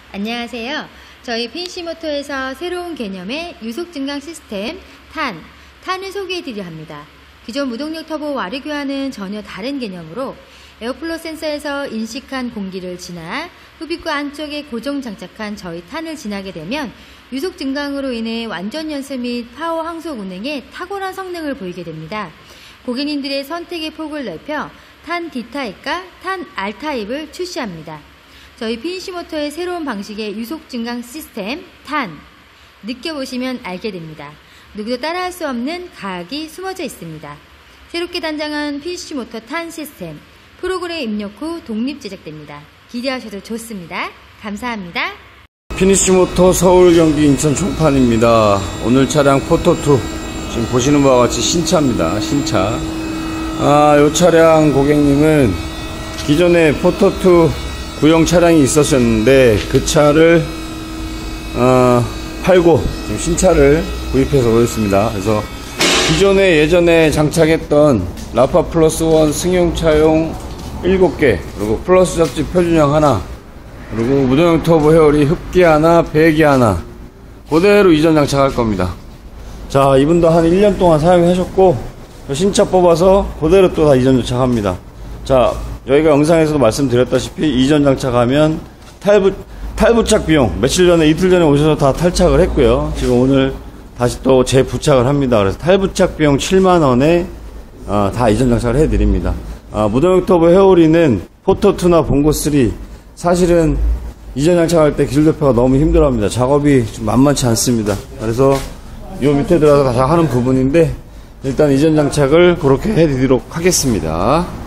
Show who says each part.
Speaker 1: 안녕하세요. 저희 피니시모토에서 새로운 개념의 유속 증강 시스템 탄을 소개해드려 합니다. 기존 무동력 터보 와류 교환은 전혀 다른 개념으로 에어플로 센서에서 인식한 공기를 지나 흡입구 안쪽에 고정 장착한 저희 탄을 지나게 되면 유속 증강으로 인해 완전 연소 및 파워 항소 기능에 탁월한 성능을 보이게 됩니다. 고객님들의 선택의 폭을 넓혀 탄 D타입과 탄 R타입을 출시합니다. 저희 피니시모토의 새로운 방식의 유속 증강 시스템 느껴보시면 알게 됩니다. 누구도 따라할 수 없는 과학이 숨어져 있습니다. 새롭게 단장한 피니시모토 시스템 프로그램 입력 후 독립 제작됩니다. 기대하셔도 좋습니다. 감사합니다.
Speaker 2: 피니시모토 서울, 경기, 인천 총판입니다. 오늘 차량 포토2 지금 보시는 바와 같이 신차입니다. 신차. 이 차량 고객님은 기존에 포토2 구형 차량이 있었는데 그 차를 팔고 지금 신차를 구입해서 오셨습니다. 그래서 기존에 예전에 장착했던 라파 플러스 1 승용차용 7개, 그리고 플러스 잡지 표준형 하나, 그리고 무동형 터보 헤어리 흡기 하나, 배기 하나 그대로 이전 장착할 겁니다. 자, 이분도 한 1년 동안 사용하셨고 신차 뽑아서 그대로 또 다 이전 장착합니다. 자, 여기가 영상에서도 말씀드렸다시피 이전 장착하면 탈부착 비용 며칠 전에 이틀 전에 오셔서 다 탈착을 했고요. 지금 오늘 다시 또 재부착을 합니다. 그래서 탈부착 비용 7만원에 다 이전 장착을 해드립니다. 무동형 터보 헤어리는 포토2나 봉고3 사실은 이전 장착할 때 기술 대표가 너무 힘들어합니다. 작업이 좀 만만치 않습니다. 그래서 요 밑에 들어가서 다 하는 부분인데 일단 이전 장착을 그렇게 해드리도록 하겠습니다.